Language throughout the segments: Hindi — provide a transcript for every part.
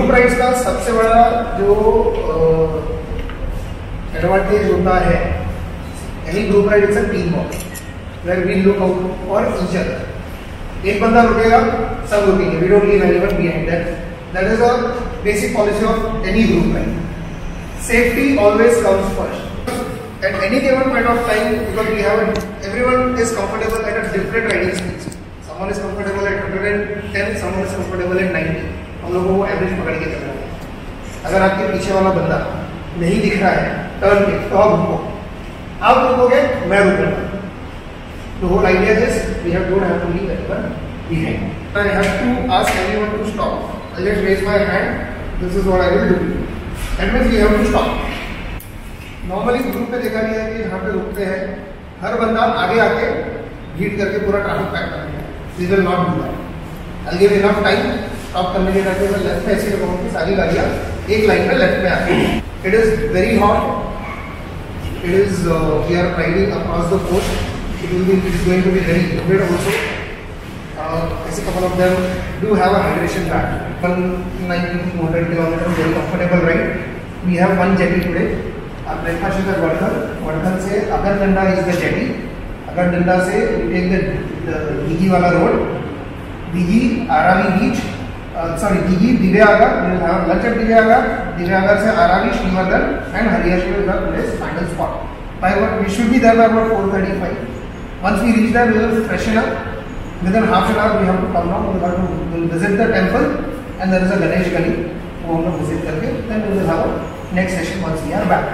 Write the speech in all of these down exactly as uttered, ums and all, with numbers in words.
ग्रुप राइड्स का सबसे बड़ा जो एडवांटेज होता है, any group ride is a team work where we look out for each other. एक बंदा रुकेगा, सब रुकेंगे, we don't leave anyone behind. That that is a basic policy of any group ride. Safety always comes first at any given point of time, because we have everyone is comfortable at a different riding speeds. Someone is comfortable at one hundred ten, someone is comfortable at ninety. हम लोगों को एवरेज पकड़ के चलना है। अगर आपके पीछे वाला बंदा नहीं दिख रहा है टर्न पे, तो आप रुको, आप रुकोगे, मैं रुकूंगा। The whole idea is we have don't have to leave anyone behind. I have to ask anyone to stop. I just raise my hand. This is what I will do. That means we have to stop. Normally group में देखा गया है कि यहाँ पे रुकते हैं, हर बंदा आगे आके भीड़ करके पूरा ट्रैफिक पैक करते हैं। We will not do that. I give enough time stop करने के लिए। मैं लेफ्ट में ऐसे लगाऊंगा कि सारी गाड़ियाँ एक लाइन में लेफ्ट में आती हैं। It is very hot, it is we are riding across the coast, it will be it is going to be very humid also. ऐसे couple of them do have a hydration bag. One ninety to hundred kilometre very comfortable ride. We have one jetty today. Breakfast इधर वर्धन, वर्धन से Agardanda is the jetty, Agardanda से टेक द दीघी वाला road, Dighi Aravi beach, sorry Dighi Diveagar, we will have lunch at Diveagar, Diveagar से Aravi Shrivardhan and Hariyashpur is the place final spot. By what we should be there by about four thirty five. Once we reach there we will freshen up. Within half an hour we have to come now, we have to visit the temple and there is a Ganesh Gali, वो हम लोग विजिट करके then we will have next session once we are back.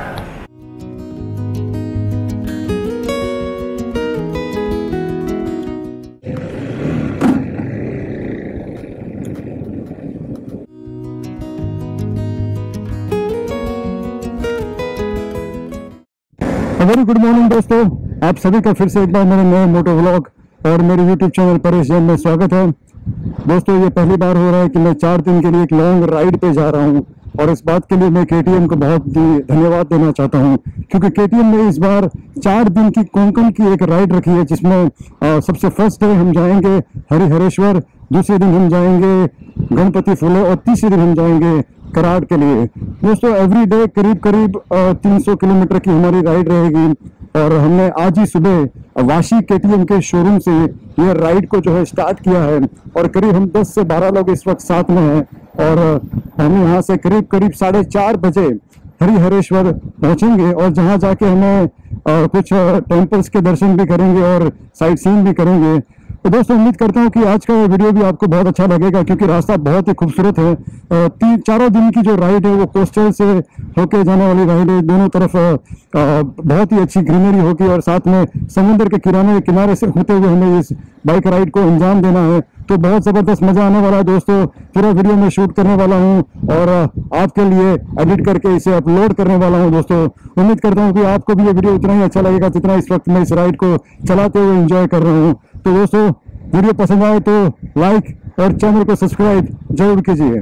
Very good morning दोस्तों, आप सभी का फिर से एक बार मेरे नए मोटो व्लॉग और मेरे यूट्यूब चैनल परेश जैन में स्वागत है। दोस्तों ये पहली बार हो रहा है कि मैं चार दिन के लिए एक लॉन्ग राइड पे जा रहा हूं, और इस बात के लिए मैं केटीएम को बहुत धन्यवाद देना चाहता हूं, क्योंकि केटीएम ने इस बार चार दिन की कोंकण की एक राइड रखी है, जिसमें आ, सबसे फर्स्ट डे हम जाएंगे हरिहरेश्वर, दूसरे दिन हम जाएंगे गणपति फुले और तीसरे दिन हम जाएंगे कराड़ के लिए। दोस्तों एवरी डे करीब करीब तीन सौ किलोमीटर की हमारी राइड रहेगी, और हमने आज ही सुबह वाशी केटीएम के शोरूम से ये राइड को जो है स्टार्ट किया है, और करीब हम दस से बारह लोग इस वक्त साथ में हैं, और हम यहाँ से करीब करीब साढ़े चार बजे हरिहरेश्वर पहुँचेंगे, और जहाँ जाके हमें आ, कुछ टेम्पल्स के दर्शन भी करेंगे और साइट सीइंग भी करेंगे। तो दोस्तों उम्मीद करता हूँ कि आज का ये वीडियो भी आपको बहुत अच्छा लगेगा, क्योंकि रास्ता बहुत ही खूबसूरत है। तीन चारों दिन की जो राइड है वो कोस्टल से होके जाने वाली राइड है, दोनों तरफ बहुत ही अच्छी ग्रीनरी होगी, और साथ में समुद्र के किनारे किनारे से होते हुए हमें इस बाइक राइड को अंजाम देना है। तो बहुत ज़बरदस्त मज़ा आने वाला है दोस्तों। पूरा वीडियो में शूट करने वाला हूँ और आपके लिए एडिट करके इसे अपलोड करने वाला हूँ दोस्तों। उम्मीद करता हूँ कि आपको भी ये वीडियो उतना ही अच्छा लगेगा जितना इस वक्त मैं इस राइड को चलाते हुए एंजॉय कर रहा हूँ। तो दोस्तों वीडियो पसंद आए तो लाइक और चैनल को सब्सक्राइब जरूर कीजिए।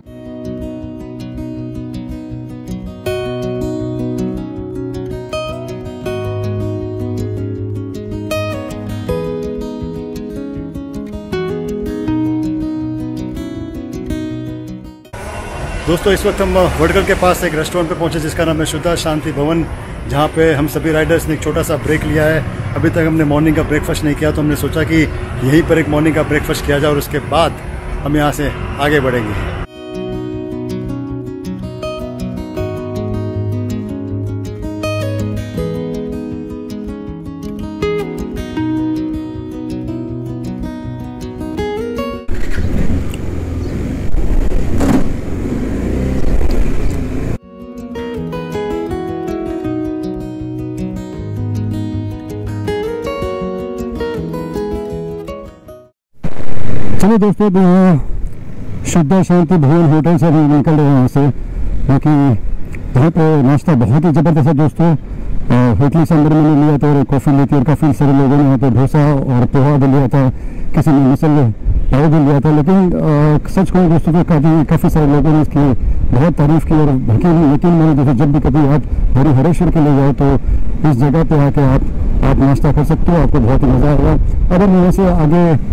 दोस्तों इस वक्त हम वडगल के पास एक रेस्टोरेंट पे पहुंचे जिसका नाम है शुद्धा शांति भवन, जहां पे हम सभी राइडर्स ने एक छोटा सा ब्रेक लिया है। अभी तक हमने मॉर्निंग का ब्रेकफास्ट नहीं किया, तो हमने सोचा कि यहीं पर एक मॉर्निंग का ब्रेकफास्ट किया जाए और उसके बाद हम यहाँ से आगे बढ़ेंगे। चलिए दोस्तों, अभी यहाँ शुद्धा शांति भवन होटल से हम निकल रहे हैं यहाँ से, क्योंकि यहाँ पे नाश्ता बहुत ही ज़बरदस्त है दोस्तों। होटल से अंदर मैंने लिया था और कॉफ़ी ली थी, और काफ़ी सारे लोगों ने यहाँ पे डोसा और पोहा भी लिया था, किसी ने मिसल पाव भी लिया था। लेकिन आ, सच कहूँ दोस्तों तो काफ़ी काफ़ी सारे लोगों ने इसकी बहुत तारीफ़ की, और यकीन यकीन मैंने दोस्तों जब भी कभी आप हरिहरेश्वर के लिए जाओ तो इस जगह पे आके आप आप नाश्ता कर सकते हो, आपको बहुत ही मज़ा आएगा। अब हम यहाँ से आगे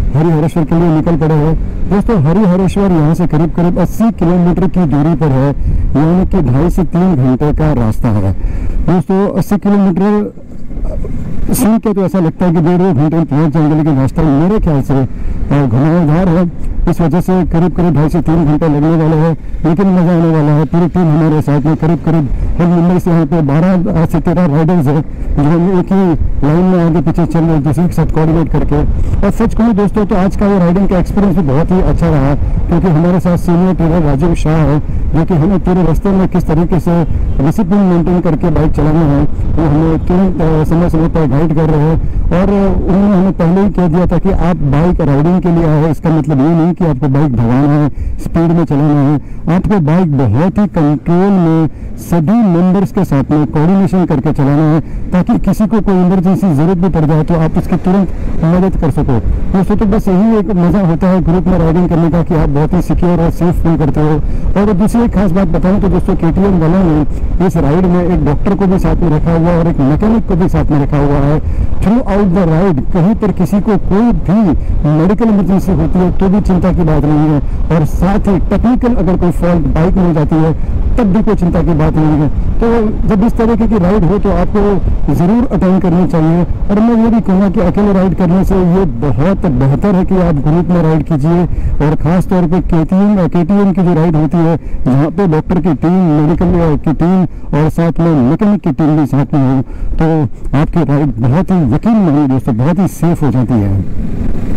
हरिहरेश्वर के लिए निकल पड़े हैं। दोस्तों हरिहरेश्वर यहाँ से करीब करीब अस्सी किलोमीटर की दूरी पर है, यानी कि ढाई से तीन घंटे का रास्ता है। दोस्तों अस्सी किलोमीटर सुन के तो ऐसा लगता है कि डेढ़ दो घंटे में पहुंच जाएंगे, लेकिन रास्ता मेरे ख्याल से घुमावदार है, इस वजह से करीब करीब ढाई से तीन घंटे लगने वाले हैं, लेकिन मजा आने वाला है। पूरी टीम हमारे साथ में करीब करीब हम मुंबई से यहाँ पे बारह से तेरह राइडर्स हैं जो हम एक ही लाइन में आगे पीछे चल रहे हैं, दूसरे के साथ कोऑर्डिनेट करके। और सच कहूँ दोस्तों तो आज का ये राइडिंग का एक्सपीरियंस भी बहुत ही अच्छा रहा, क्योंकि हमारे साथ सीनियर ट्रेनर राजीव शाह है, जो कि हमें पूरे रास्ते में किस तरीके से डिसिप्लिन मेंटेन करके बाइक चलाना है वो हमें तुरंत समय समय पर गाइड कर रहे हैं। और उन्होंने हमें पहले ही कह दिया था कि आप बाइक राइडिंग के लिए आए हैं, इसका मतलब ये नहीं कि आपको बाइक भगाना है, स्पीड में चलाना है। आपको बाइक बहुत ही कंट्रोल में सभी मेंबर्स के साथ में कोऑर्डिनेशन करके चलाना है, ताकि किसी को कोई इमरजेंसी जरूरत भी पड़ जाए तो आप उसकी तुरंत मदद कर सको। दोस्तों तो बस यही एक मजा होता है ग्रुप में राइडिंग करने का कि आप बहुत ही सिक्योर और सेफ फील करते हो। और दूसरी एक खास बात बताऊं तो दोस्तों केटीएम वालों ने इस राइड में एक डॉक्टर को भी साथ में रखा हुआ है और एक मैकेनिक को भी साथ में रखा हुआ है। थ्रू आउट द राइड कहीं पर किसी को कोई भी मेडिकल इमरजेंसी होती है तो भी चिंता की बात नहीं है, और साथ ही टेक्निकल अगर कोई फॉल्ट बाइक में हो जाती है तब भी कोई चिंता की बात नहीं है। तो जब इस तरीके की राइड हो तो आपको जरूर अटेंड करनी चाहिए। और मैं ये भी कहूँगा कि अकेले राइड करने से ये बहुत बेहतर है कि आप ग्रुप में राइड कीजिए, और खास तौर पे केटीएम केटीएम की जो राइड होती है जहाँ पे डॉक्टर की टीम, मेडिकल की टीम और साथ में मैकेनिक की टीम भी साथ में हो, तो आपकी राइड बहुत ही यकीन मानिए दोस्तों बहुत ही सेफ हो जाती है।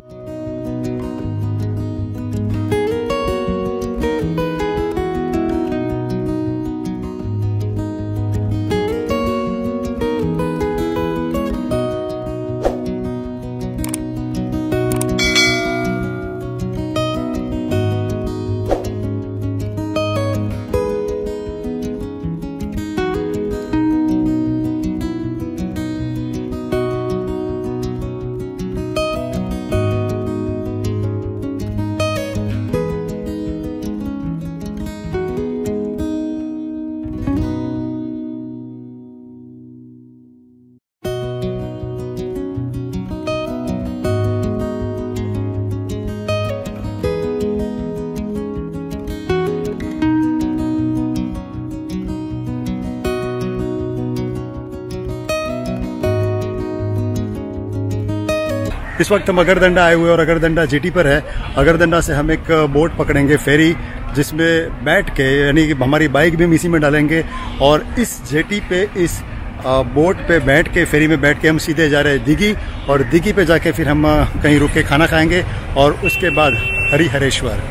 इस वक्त हम अगरदंडा आए हुए और अगरदंडा जेटी पर है। अगरदंडा से हम एक बोट पकड़ेंगे, फेरी, जिसमें बैठ के यानी कि हमारी बाइक भी हम इसी में डालेंगे, और इस जेटी पे इस बोट पे बैठ के, फेरी में बैठ के हम सीधे जा रहे हैं दिघी, और दिघी पे जाके फिर हम कहीं रुक के खाना खाएंगे और उसके बाद हरिहरेश्वर।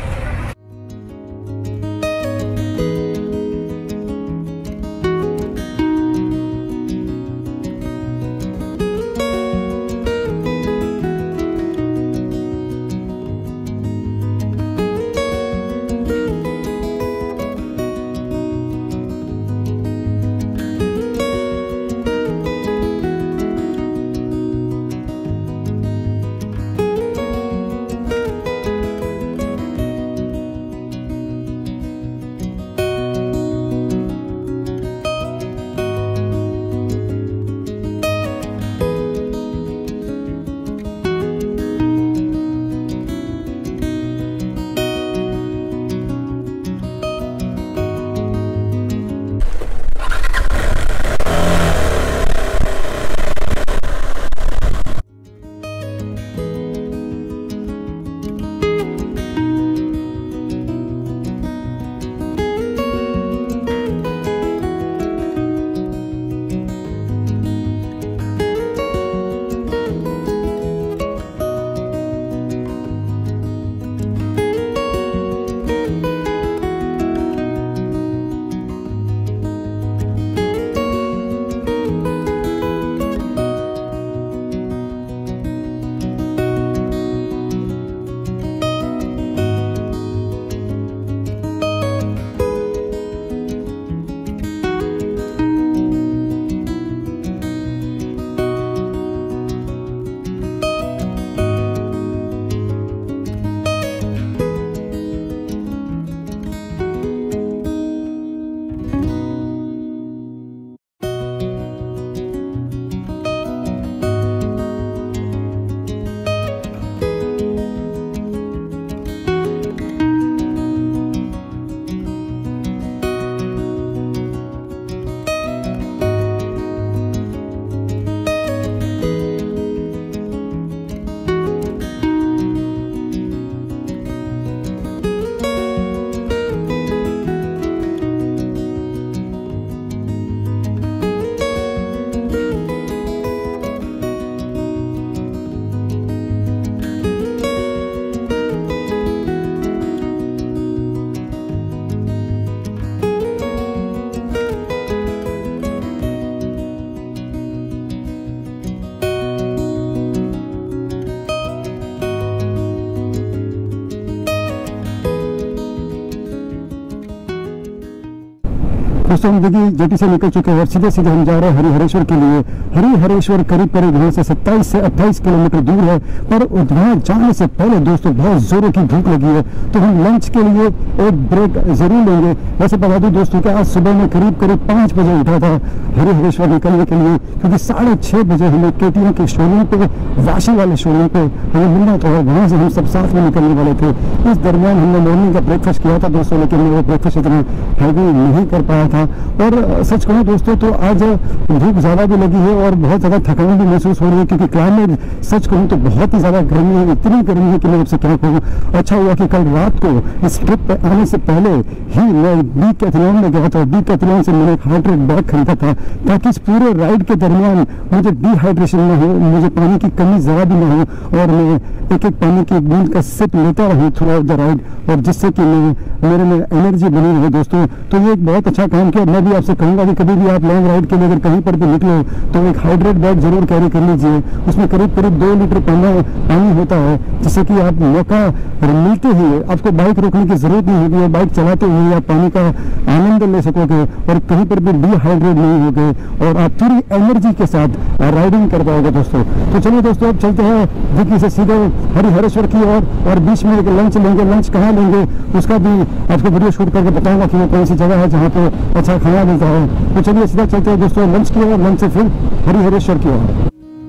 दोस्तों हम देखिए जेटी से निकल चुके हैं और सीधे सीधे हम जा रहे हैं हरिहरेश्वर के लिए। हरिहरेश्वर करीब करीब यहाँ से सत्ताईस से अट्ठाईस किलोमीटर दूर है, पर वहाँ जाने से पहले दोस्तों बहुत जोरों की भूख लगी है, तो हम लंच के लिए एक ब्रेक जरूर लेंगे। वैसे बता दूं दोस्तों कि आज सुबह में करीब करीब पाँच बजे उठा था हरिहरेश्वर निकलने के लिए, क्योंकि साढ़े छः बजे हमें केटीएम के शोरूम पे, वाशी वाले शोरूम पे हमें मिलना था और वहाँ से हम सब साथ में निकलने वाले थे। इस दरमियान हमने मॉर्निंग का ब्रेकफास्ट किया था दोस्तों, लेकिन मैं वो ब्रेकफास्ट इतना हैवी नहीं कर पाया था। और सच कहूँ दोस्तों तो आज भूख ज़्यादा भी लगी है और बहुत ज़्यादा थकान भी महसूस हो रही है, क्योंकि क्लाइमेट सच कहूँ तो बहुत ही ज़्यादा गर्मी है, इतनी गर्मी है कि मैं आपसे क्या कहूँ। अच्छा हुआ कि कल रात को इस ट्रिप पे आने से पहले ही मैं बी कैथलॉन में गया था। बी कैथलॉन से मैंने एक हाइड्रेट बैग खरीदा था, ताकि इस पूरे राइड के दरमियान मुझे डिहाइड्रेशन ना हो, मुझे पानी की कमी ज़रा भी ना हो और मैं एक एक पानी की बूंद का सिप लेता रहूँ थ्रू आउट द राइड, और जिससे कि मैं मेरे में एनर्जी बनी रहे दोस्तों। तो ये एक बहुत अच्छा काम किया। मैं भी आपसे कहूँगा कि कभी भी आप लॉन्ग राइड के लिए अगर कहीं पर भी निकलो तो एक हाइड्रेट बैग जरूर कैरी कर लीजिए। उसमें करीब करीब दो लीटर पानी पानी होता है, जिससे कि आप मौका मिलते ही आपको बाइक रोकने की जरूरत नहीं होगी और बाइक चलाते हुए आप पानी का आनंद ले सकोगे और कहीं पर भी डिहाइड्रेट नहीं होगे और आप पूरी एनर्जी के साथ राइडिंग कर पाओगे दोस्तों। तो चलिए दोस्तों अब चलते हैं दिल्ली से सीधे हरिहरेश्वर की ओर और, और बीच में एक लंच लेंगे। लंच कहाँ लेंगे उसका भी आपको वीडियो शूट करके बताऊंगा कि वो कौन सी जगह है जहाँ पे अच्छा खाना मिलता है। तो चलिए सीधा चलते हैं दोस्तों लंच की ओर, लंच से फिर हरिहरेश्वर की ओर।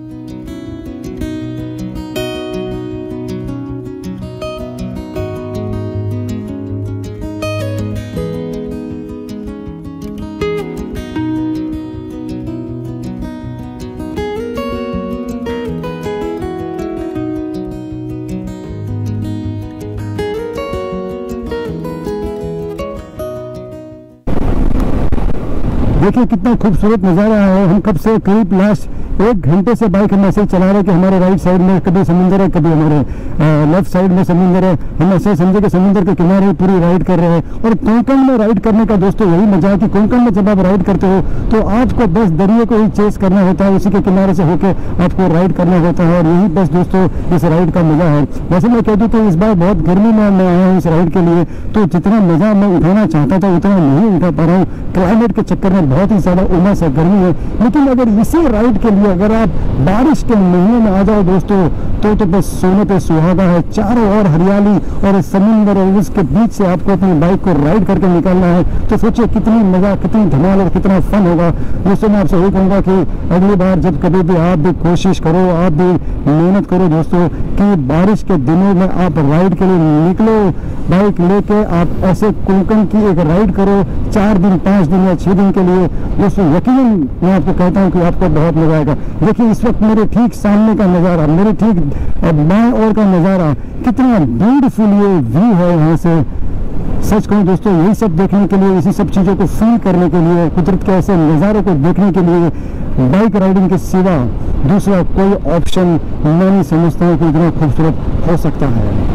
देखिए कितना खूबसूरत नज़ारा है। हम कब से करीब लास्ट एक घंटे से बाइक हम ऐसे ही चला रहे हैं कि हमारे राइट साइड में कभी समुंदर है, कभी हमारे लेफ्ट साइड में समुंदर है। हम ऐसे समझे कि समुंदर के किनारे पूरी राइड कर रहे हैं। और कोंकण में राइड करने का दोस्तों यही मजा है कि कोंकण में जब आप राइड करते हो तो आपको बस दरिया को ही चेस करना होता है, उसी के किनारे से होकर आपको राइड करना होता है और यही बस दोस्तों इस राइड का मजा है। वैसे मैं कह दूँ तो इस बार बहुत गर्मी में मैं आया हूँ इस राइड के लिए, तो जितना मजा मैं उठाना चाहता था उतना नहीं उठा पा रहा हूँ। क्लाइमेट के चक्कर में बहुत ही ज्यादा उमस है, गर्मी है। लेकिन अगर इसी राइड के लिए अगर आप बारिश के महीने में आ जाओ दोस्तों तो तो बस सोने पे सुहागा है। चारों ओर हरियाली और समुंदर और उसके बीच से आपको अपनी बाइक को राइड करके निकलना है, तो सोचिए कितनी मजा, कितनी धमाल और कितना फन होगा। दोस्तों मैं आपसे यही कहूँगा कि अगली बार जब कभी भी आप भी कोशिश करो, आप भी मेहनत करो दोस्तों कि बारिश के दिनों में आप राइड के लिए निकलो, बाइक लेके आप ऐसे कोंकण की एक राइड करो चार दिन पाँच दिन या छः दिन के लिए दोस्तों। यकीनन मैं आपको कहता हूँ कि आपको बहुत मजा आएगा। देखिए इस वक्त मेरे ठीक सामने का नज़ारा, मेरे ठीक बाएं ओर का नज़ारा, कितना ब्यूटीफुल ये व्यू है यहाँ से। सच कहूँ दोस्तों यही सब देखने के लिए, इसी सब चीज़ों को फील करने के लिए, कुदरत के ऐसे नज़ारों को देखने के लिए बाइक राइडिंग के सिवा दूसरा कोई ऑप्शन मैं नहीं समझता हूँ कि इतना खूबसूरत हो सकता है।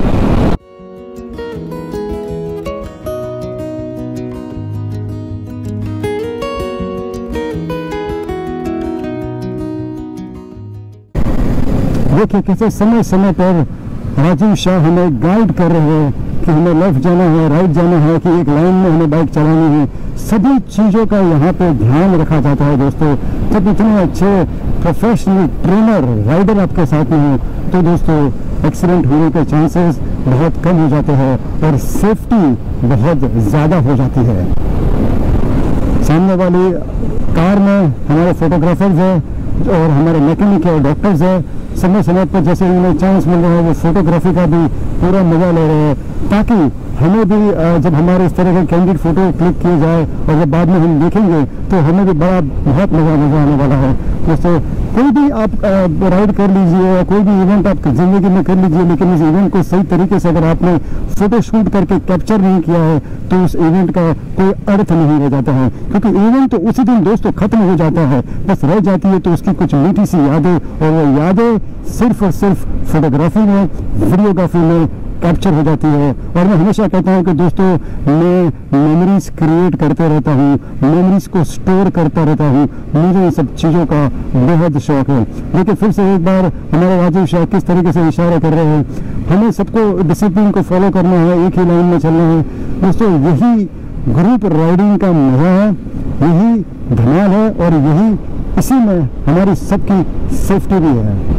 देखिए कैसे समय समय पर राजीव शाह हमें गाइड कर रहे हैं कि हमें लेफ्ट जाना है, राइट जाना है, कि एक लाइन में हमें बाइक चलानी है। सभी चीज़ों का यहाँ पे ध्यान रखा जाता है दोस्तों। जब इतने अच्छे प्रोफेशनल ट्रेनर राइडर आपके साथ में हो तो दोस्तों एक्सीडेंट होने के चांसेस बहुत कम हो जाते हैं और सेफ्टी बहुत ज़्यादा हो जाती है। सामने वाली कार में हमारे फोटोग्राफर्स हैं और हमारे मैकेनिक है और डॉक्टर्स है। समय समय पर जैसे उन्हें चांस मिल रहा है वो फोटोग्राफी का भी पूरा मजा ले रहे हैं, ताकि हमें भी जब हमारे इस तरह के कैंडिड फोटो क्लिक किए जाए और जब बाद में हम देखेंगे तो हमें भी बड़ा बहुत मजा मजा आने वाला है। जैसे कोई भी आप राइड कर लीजिए या कोई भी इवेंट आप जिंदगी में कर लीजिए, लेकिन इस इवेंट को सही तरीके से अगर आपने फोटो शूट करके कैप्चर नहीं किया है तो उस इवेंट का कोई अर्थ नहीं रह जाता है, क्योंकि इवेंट तो उसी दिन दोस्तों खत्म हो जाता है, बस रह जाती है तो उसकी कुछ मीठी सी यादें, और वो यादें सिर्फ और सिर्फ फोटोग्राफी में, वीडियोग्राफी में कैप्चर हो जाती है। और मैं हमेशा कहता हूँ कि दोस्तों मैं मेमोरीज क्रिएट करते रहता हूँ, मेमोरीज को स्टोर करता रहता हूँ, मुझे इन सब चीज़ों का बेहद शौक है। लेकिन फिर से एक बार हमारे राजीव शाह किस तरीके से इशारा कर रहे हैं, हमें सबको डिसिप्लिन को फॉलो करना है, एक ही लाइन में चलना है दोस्तों। यही ग्रुप राइडिंग का मजा है, यही धमाल है और यही इसी में हमारी सबकी सेफ्टी भी है।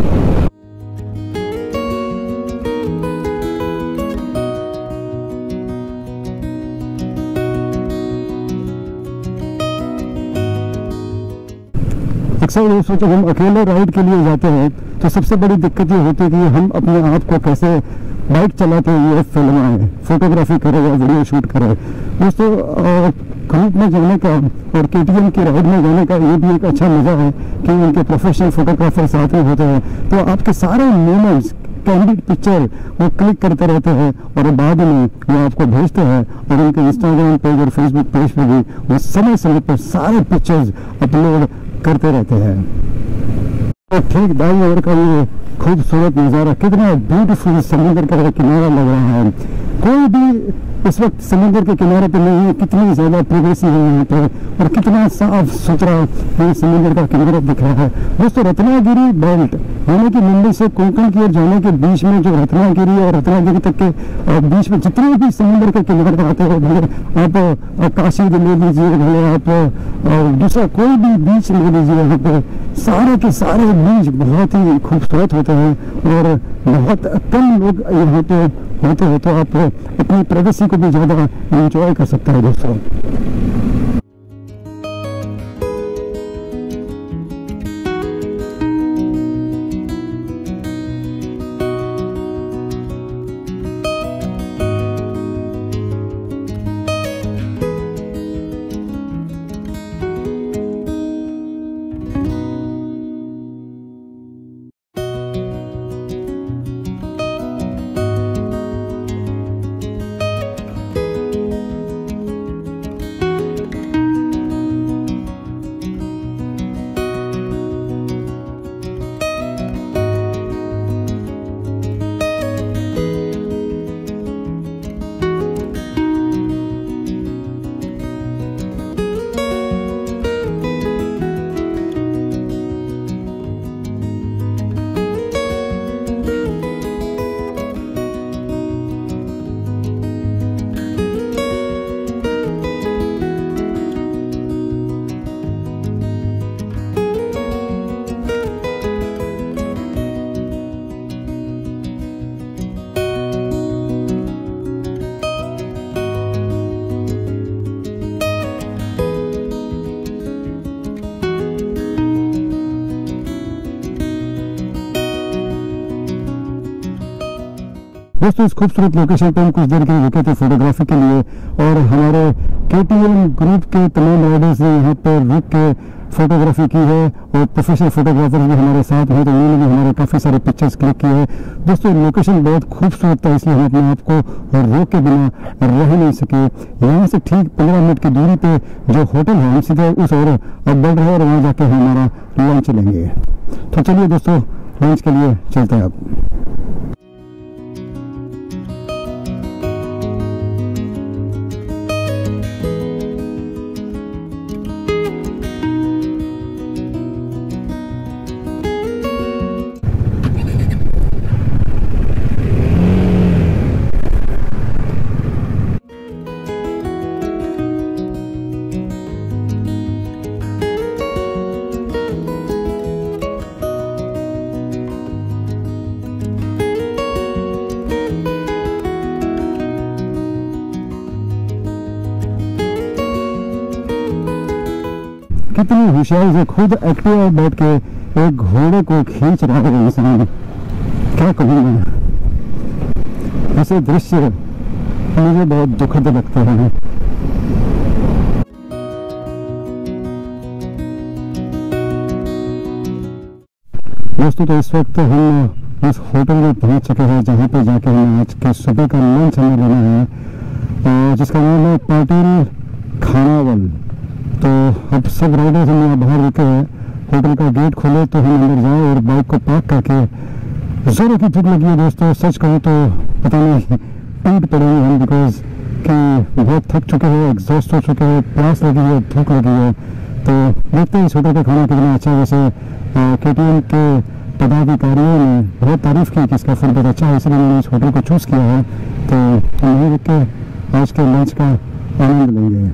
अक्सर दोस्तों जब हम अकेले राइड के लिए जाते हैं तो सबसे बड़ी दिक्कत ये होती है कि हम अपने आप को कैसे बाइक चलाते हुए फिल्म आए, फोटोग्राफी करें या वीडियो शूट करें। दोस्तों ग्रुप में जाने का और के टी एम की राइड में जाने का ये भी एक अच्छा मज़ा है कि उनके प्रोफेशनल फोटोग्राफर साथ में होते हैं, तो आपके सारे मोमेंट्स कैंडिड पिक्चर वो क्लिक करते रहते हैं और बाद में वो आपको भेजते हैं और उनके इंस्टाग्राम पेज और फेसबुक पेज पर भी वो समय समय पर सारे पिक्चर्स अपलोड करते रहते हैं। तो ठीक दाई ओर का ये खूबसूरत नज़ारा, कितना ब्यूटीफुल समुद्र का किनारा लग रहा है। कोई भी इस वक्त समुद्र के किनारे पे नहीं है, कितनी ज़्यादा प्रिवेसी है यहाँ पे और कितना साफ सुथरा ये समुद्र का किनारा दिख रहा है। दोस्तों रत्नागिरी बेल्ट यानी कि मुंबई से कोंकण की ओर जाने के बीच में जो रत्नागिरी और रत्नागिरी तक के बीच में जितने भी समुद्र के किनारे आते हैं, भले आप काशी ले लीजिए, भले आप दूसरा कोई भी बीच ले लीजिए, यहाँ पे सारे के सारे बीच बहुत ही खूबसूरत होते हैं और बहुत कम लोग यहाँ पे होते हैं, तो आप अपनी प्राइवेसी को भी ज़्यादा एंजॉय कर सकते हैं दोस्तों। दोस्तों इस खूबसूरत लोकेशन पर हम कुछ देर के लिए रुके थे फोटोग्राफी के लिए और हमारे के टी एम ग्रुप के तमाम राइडर्स ने यहाँ पर रुक के फोटोग्राफी की है और प्रोफेशनल फोटोग्राफर भी हमारे साथ हैं, तो उन्होंने भी हमारे काफ़ी सारे पिक्चर्स क्लिक किए हैं। दोस्तों लोकेशन बहुत खूबसूरत था, इसलिए हम अपने आप को रोक के बिना रह नहीं सके। यहाँ से ठीक पंद्रह मिनट की दूरी पे जो होटल है हम सीधे उस ओर अब बढ़ रहे हैं और वहाँ जाके हम हमारा लंच लेंगे। तो चलिए दोस्तों लंच के लिए चलते हैं अब। कितनी होशियारी से खुद एक्टिवा बैठ के एक घोड़े को खींच रहा है इंसान, क्या कहूँ मैं। ऐसे दृश्य मुझे बहुत दुखद लगते हैं। दोस्तों तो इस वक्त हम इस होटल में पहुंच चुके हैं जहां पे जाके हमें आज के सुबह का लंच हमें लेना है, जिसका नाम है पाटिल खानावल। तो अब सब राइडर्स हम यहाँ बाहर रुके हैं, होटल का गेट खोले तो हम अंदर जाए और बाइक को पार्क करके जोरों की भूख लगी है दोस्तों। सच कहूँ तो पता नहीं टूट पड़ेंगे हम, बिकॉज कि बहुत थक चुके हैं, एग्जॉस्ट हो चुके हैं, प्यास लगी है, भूख लगी है। तो देखते हैं इस होटल का खाना कितना अच्छा है। वैसे के टी एम के पदाधिकारियों ने बहुत तारीफ की कि इसका फूड बहुत अच्छा है, इसलिए मैंने इस होटल को चूज़ किया है। तो हम यहीं रुक के आज के लंच का आनंद लेंगे।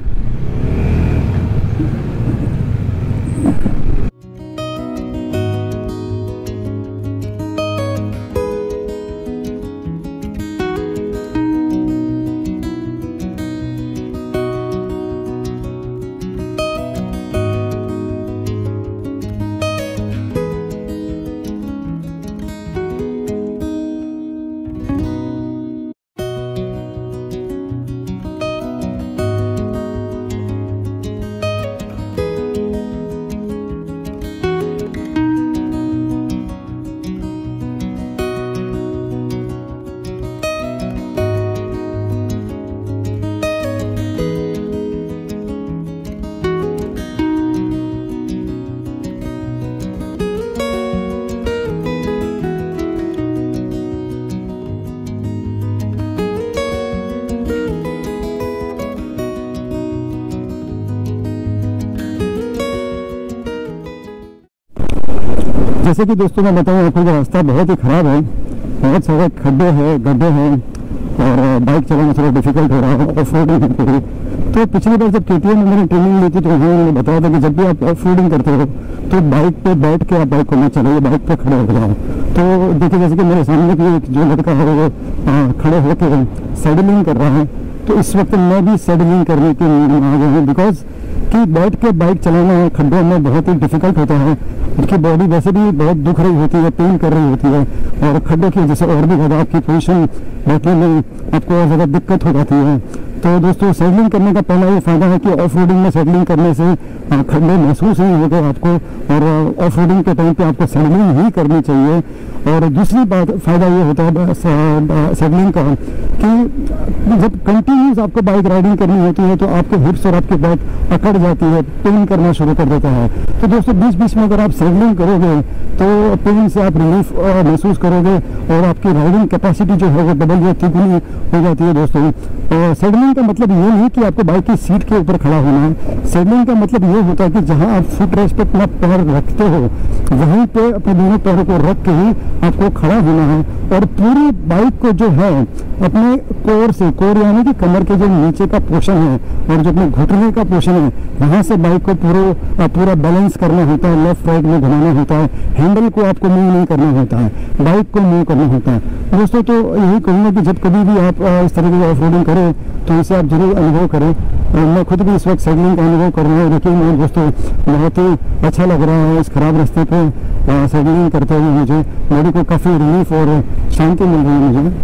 जैसे कि दोस्तों मैं बताऊँ आपको, जो रास्ता बहुत ही ख़राब है, बहुत सारे खड्डे हैं, गड्ढे हैं और बाइक चलाना थोड़ा डिफिकल्ट हो रहा है, ऑफ रोडिंग करते हुए। तो पिछली बार जब के टी एम में मैंने ट्रेनिंग ली थी तो उन्होंने बताया था कि जब भी आप ऑफ रोडिंग करते हो तो बाइक पे बैठ के आप बाइक को न चलाइए, बाइक पे खड़े हो जाओ। तो देखिए जैसे कि मेरे सामने भी एक जो लड़का है वो खड़े होकर सैडलिंग कर रहा है, तो इस वक्त मैं भी सैडलिंग करने के लिए आ गया हूँ, बिकॉज कि बैठ के बाइक चलाना खड्डों में बहुत ही डिफिकल्ट होता है। उनकी बॉडी वैसे भी बहुत दुख रही होती है, पेन कर रही होती है, और खड्डों की वजह से और भी ज़्यादा आपकी पोजीशन बैठने में आपको और ज़्यादा दिक्कत हो जाती है। तो दोस्तों सैडलिंग करने का पहला ये फ़ायदा है कि ऑफ रोडिंग में सैडलिंग करने से खड्डे महसूस नहीं होंगे आपको, और ऑफ रोडिंग के टाइम पे आपको सैडलिंग ही करनी चाहिए। और दूसरी बात फ़ायदा ये होता है सैडलिंग का कि जब कंटिन्यूस आपको बाइक राइडिंग करनी होती है तो आपके हिप्स और आपकी बैक अकड़ जाती है, पेन करना शुरू कर देता है। तो दोस्तों बीच बीच में अगर आप सैडलिंग करोगे तो पेन से आप रिलीफ महसूस करोगे और आपकी राइडिंग कैपेसिटी जो है वो डबल या तिगुनी हो जाती है दोस्तों। और सैडलिंग का मतलब ये नहीं कि आपको बाइक की सीट के ऊपर खड़ा होना है। सैडलिंग का मतलब ये होता है कि जहाँ आप फुट रेस्ट पे अपना पैर रखते हो वहीं पे अपने दोनों पैरों को रख के ही आपको खड़ा होना है, और पूरी बाइक को जो है अपने कोर से, कोर यानी कि कमर के जो नीचे का पोर्शन है और जो अपने घुटने का पोर्शन है वहाँ से बाइक को पूरा पूरा बैलेंस करना होता है, लेफ्ट राइट में घुमाना होता है, हैंडल को आपको मूव नहीं करना होता है, बाइक को मूव करना होता है दोस्तों। तो यही कहूँगा कि जब कभी भी आप इस तरीके की ऑफ रोडिंग करें तो इसे आप जरूर अनुभव करें। मैं खुद भी इस वक्त सैडलिंग का अनुभव कर रहा हूँ, लेकिन दोस्तों बहुत ही अच्छा लग रहा है इस खराब रास्ते पे सैडलिंग करते हुए। मुझे बॉडी को काफ़ी रिलीफ और शांति मिल रही है मुझे।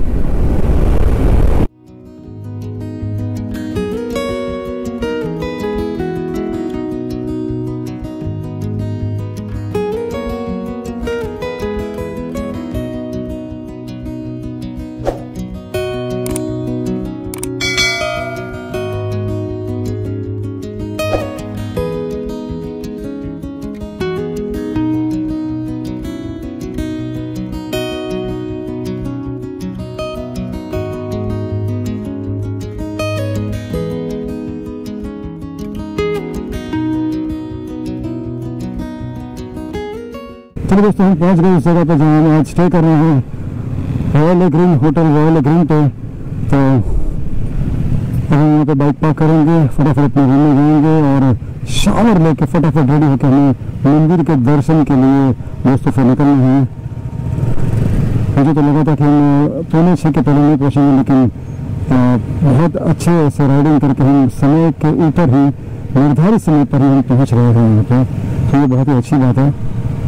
चलो दोस्तों हम पहुंच गए उस जगह पे जहाँ हम आज स्टे कर रहे हैं, रॉयल एग्रीन होटल रॉयल एग्रीन पे। तो हम यहाँ पे बाइक पार्क करेंगे, फटाफट अपने रूम में जाएंगे और शावर लेके फटाफट रेडी होकर हमें मंदिर के दर्शन के लिए दोस्तों फिर निकलना है। मुझे तो लगा था कि हम पौने छः के पहले नहीं पहुँचेंगे, लेकिन बहुत अच्छे से राइडिंग करके हम समय के ऊपर ही, निर्धारित समय पर ही हम पहुँच रहे हैं यहाँ पे। तो ये बहुत ही अच्छी बात है।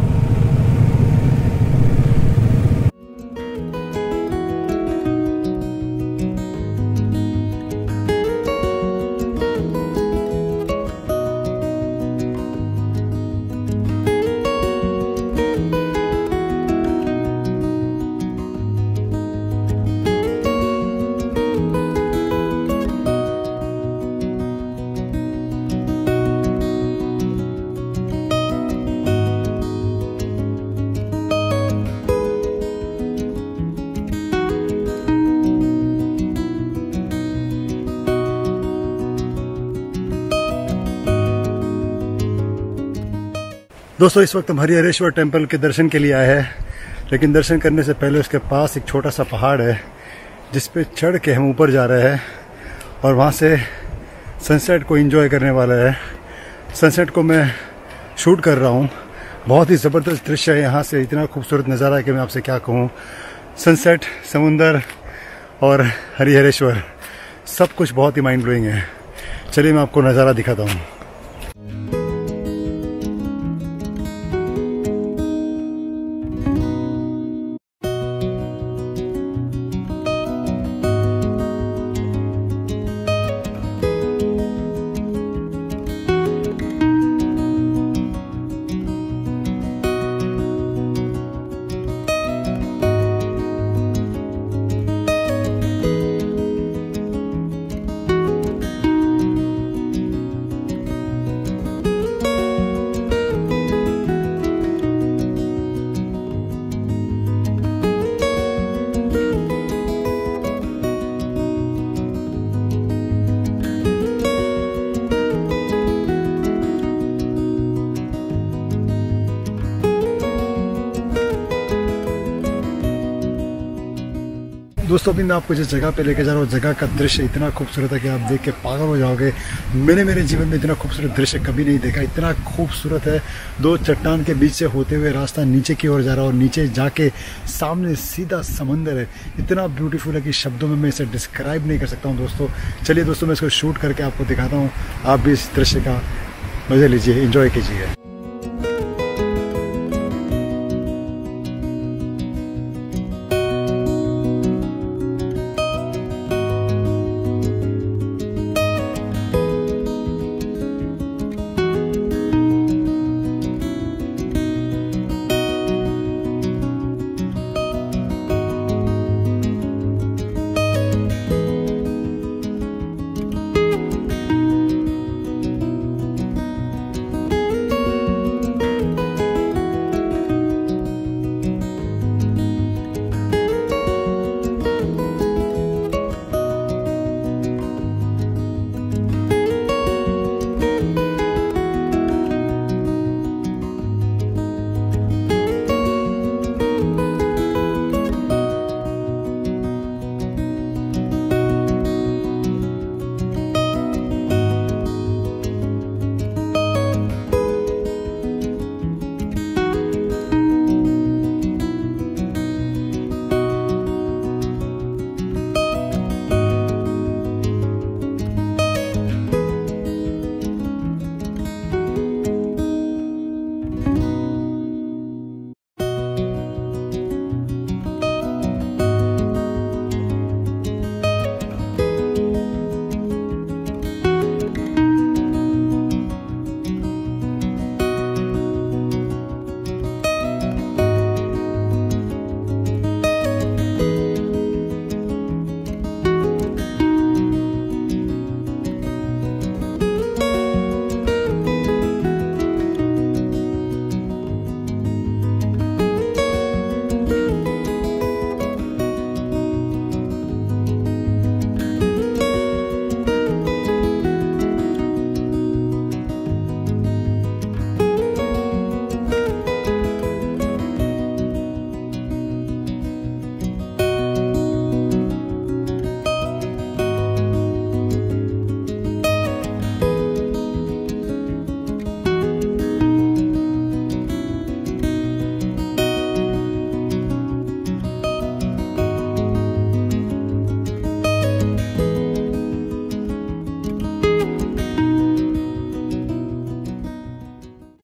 दोस्तों इस वक्त हम हरिहरेश्वर टेम्पल के दर्शन के लिए आए हैं, लेकिन दर्शन करने से पहले उसके पास एक छोटा सा पहाड़ है जिस पे चढ़ के हम ऊपर जा रहे हैं और वहाँ से सनसेट को एंजॉय करने वाला है। सनसेट को मैं शूट कर रहा हूँ। बहुत ही ज़बरदस्त दृश्य है यहाँ से, इतना खूबसूरत नज़ारा है कि मैं आपसे क्या कहूँ। सनसेट, समुंदर और हरिहरेश्वर, सब कुछ बहुत ही माइंड ब्लोइंग है। चलिए मैं आपको नज़ारा दिखाता हूँ। दोस्तों अभी मैं आपको जिस जगह पे लेके जा रहा हूँ, जगह का दृश्य इतना खूबसूरत है कि आप देख के पागल हो जाओगे। मैंने मेरे जीवन में इतना खूबसूरत दृश्य कभी नहीं देखा। इतना खूबसूरत है। दो चट्टान के बीच से होते हुए रास्ता नीचे की ओर जा रहा है और नीचे जाके सामने सीधा समंदर है। इतना ब्यूटीफुल है कि शब्दों में मैं इसे डिस्क्राइब नहीं कर सकता हूँ दोस्तों। चलिए दोस्तों मैं इसको शूट करके आपको दिखाता हूँ। आप भी इस दृश्य का मज़े लीजिए, इंजॉय कीजिए।